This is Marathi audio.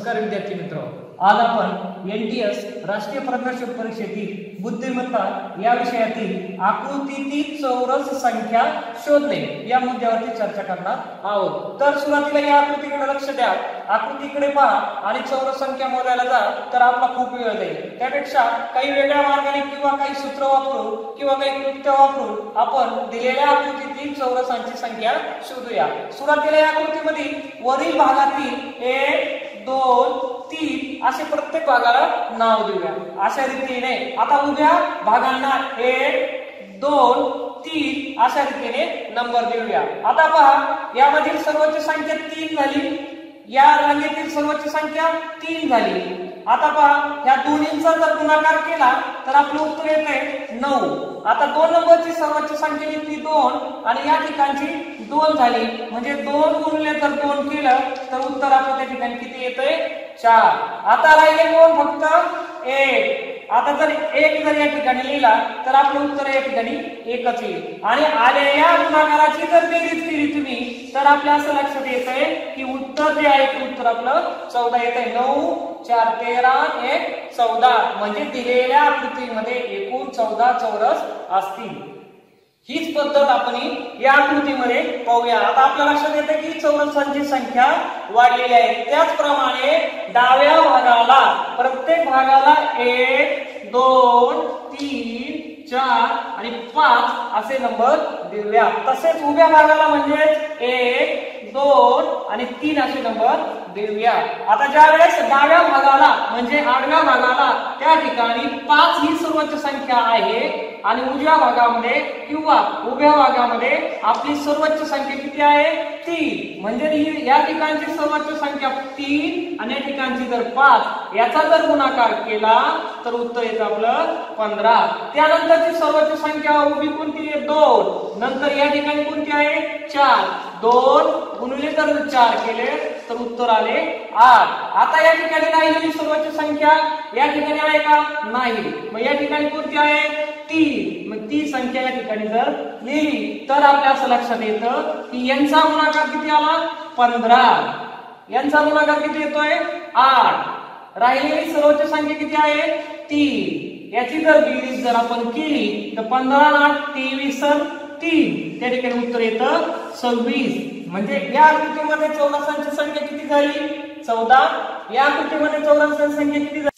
नमस्कार विद्यार्थी मित्र, आज आपण एनटीएस राष्ट्रीय प्रवेश परीक्षेतील बुद्धिमत्ता या विषयातील आकृतीतील चौरस संख्या शोधणे या मुद्द्यावरती चर्चा करणार आहोत। तर सुरुवातीला या आकृतीकडे लक्ष द्या, आकृतीकडे पहा आणि चौरस संख्या मोजायला जा तर आपला खूप वेळ जाईल। त्यापेक्षा काही वेगळ्या मार्गाने किंवा काही सूत्र वापरून किंवा काही कृत्य वापरून आपण दिलेल्या आकृतीतील चौरसांची संख्या शोधूया। सुरुवातीला या आकृतीमध्ये वरील भागातील 1 2 3 असे प्रत्येक भागाला नाव देऊया। अशा रीतीने आता उभ्या भागांना 1 2 3 अशा रीतीने नंबर देऊया। आता पहा, यामधील सर्वोच्च संख्या 3 झाली, या रांगेतील सर्वोच्च संख्या 3 झाली। आता पहा, ह्या दोन्हींचा जर गुणाकार केला तर आपलं उत्तर येते 9। आता 2 नंबरची सर्वोच्च संख्या येते 2 आणि या ठिकाणची 2 झाली, म्हणजे 2 गुणिले जर 2 केलं तर उत्तर आपलं त्या ठिकाणी किती येतंय 4। आता राहिले कोण, फक्त 1। आता जर 1 जर या ठिकाणी लिहिला तर आपलं उत्तर या ठिकाणी 1च येईल। आणि आलेल्या गुणाकाराची जर बेरीज केली तुम्ही तर आपल्या असं लक्षात येतंय की उत्तर जे आहे ते उत्तर आपलं 14 येतंय। 9 4 13 1 14 म्हणजे दिलेल्या आकृतीमध्ये एकूण 14 चौरस असतील। हीच पद्धत आपण या आकृतीमध्ये पाहूया। आता आपल्या लक्षात येते की चौरसांची संख्या वाढलेली आहे। त्याचप्रमाणे डाव्या भागाला, प्रत्येक भागाला 1 2 3 4 आणि 5 असे नंबर देऊया। तसेच उभ्या भागाला म्हणजे 1 2 आणि 3 असे नंबर देऊया। आता ज्या वेळेस डाव्या भागाला म्हणजे आडव्या भागाला त्या ठिकाणी 5 ही सर्वोच्च संख्या आहे आणि उजव्या भागामध्ये किंवा उभ्या भागामध्ये आपली सर्वोच्च संख्या किती आहे 3, म्हणजे या ठिकाणची सर्वोच्च संख्या 3 आणि या ठिकाणची जर 5 याचा जर गुणाकार केला तर उत्तर येतं आपलं 15। त्यानंतरची सर्वोच्च संख्या उभी कोणती आहे 2, नंतर या ठिकाणी कोणती आहे 4, 2 गुणिले जर 4 केले तर उत्तर आले 8। आता या ठिकाणी राहिलेली सर्वोच्च संख्या या ठिकाणी आहे का, नाही, मग या ठिकाणी कोणती आहे 3, मग ती संख्या या ठिकाणी जर लिहिली तर आपल्या असं लक्षात येतं की यांचा गुणाकार किती आला 15, यांचा गुणाकार किती येतोय 8, राहिलेली सर्वोच्च संख्या किती आहे 3, याची जर बेरीज जर आपण केली तर 15 8 23 3 त्या ठिकाणी उत्तर येतं 26। म्हणजे या आकृतीमध्ये चौरसांची संख्या किती झाली 14, या आकृतीमध्ये चौरसांची संख्या किती झाली